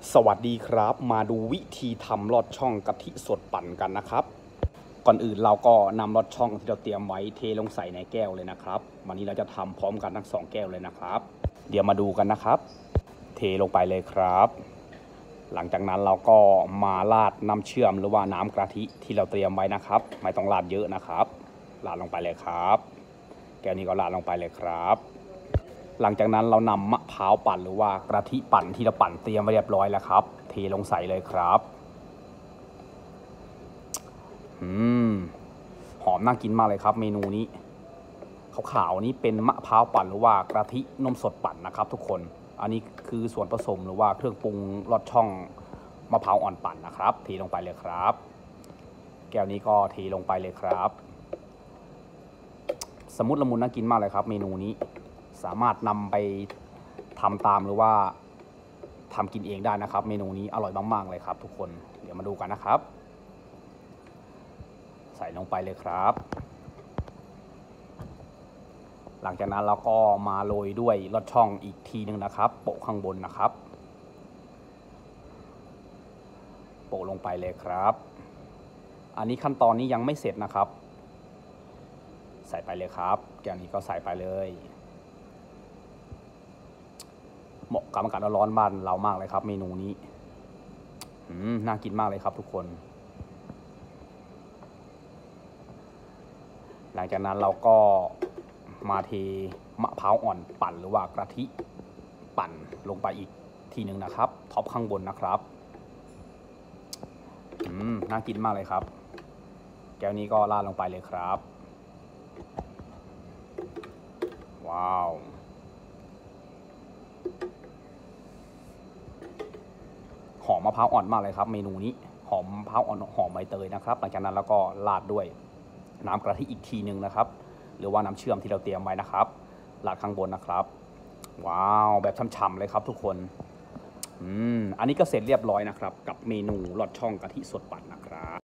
สวัสดีครับมาดูวิธีทำลอดช่องกะทิสดปั่นกันนะครับก่อนอื่นเราก็นำลอดช่องที่เราเตรียมไว้เทลงใส่ในแก้วเลยนะครับวันนี้เราจะทำพร้อมกันทั้ง2แก้วเลยนะครับเดี๋ยวมาดูกันนะครับเทลงไปเลยครับหลังจากนั้นเราก็มาราดน้ำเชื่อมหรือว่าน้ำกะทิที่เราเตรียมไว้นะครับไม่ต้องราดเยอะนะครับราดลงไปเลยครับแก้วนี้ก็ราดลงไปเลยครับหลังจากนั้นเรานำมะพร้าวปั่นหรือว่ากะทิปั่นที่เราปั่นเตรียมไว้เรียบร้อยแล้วครับเทลงใส่เลยครับหอมน่ากินมากเลยครับเมนูนี้ขาวๆนี้เป็นมะพร้าวปั่นหรือว่ากะทินมสดปั่นนะครับทุกคนอันนี้คือส่วนผสมหรือว่าเครื่องปรุงลอดช่องมะพร้าวอ่อนปั่นนะครับเทลงไปเลยครับแก้วนี้ก็เทลงไปเลยครับสมุนละมุนน่ากินมากเลยครับเมนูนี้สามารถนำไปทำตามหรือว่าทำกินเองได้นะครับเมนูนี้อร่อยมากๆเลยครับทุกคนเดี๋ยวมาดูกันนะครับใส่ลงไปเลยครับหลังจากนั้นเราก็มาโรยด้วยลอดช่องอีกทีนึงนะครับโปะข้างบนนะครับโปะลงไปเลยครับอันนี้ขั้นตอนนี้ยังไม่เสร็จนะครับใส่ไปเลยครับแก้วนี้ก็ใส่ไปเลยเหมาะกับอากาศร้อนบ้านเรามากเลยครับเมนูนี้น่ากินมากเลยครับทุกคนหลังจากนั้นเราก็มาเทมะพร้าวอ่อนปั่นหรือว่ากะทิปั่นลงไปอีกทีหนึ่งนะครับท็อปข้างบนนะครับน่ากินมากเลยครับแก้วนี้ก็ราดลงไปเลยครับว้าวหอมมะพร้าวอ่อนมากเลยครับเมนูนี้หอมมะพร้าวอ่อนหอมใบเตยนะครับหลังจากนั้นแล้วก็ราดด้วยน้ำกะทิอีกทีหนึ่งนะครับหรือว่าน้ำเชื่อมที่เราเตรียมไว้นะครับราดข้างบนนะครับว้าวแบบฉ่ำๆเลยครับทุกคนอันนี้ก็เสร็จเรียบร้อยนะครับกับเมนูลอดช่องกะทิสดปั่นนะครับ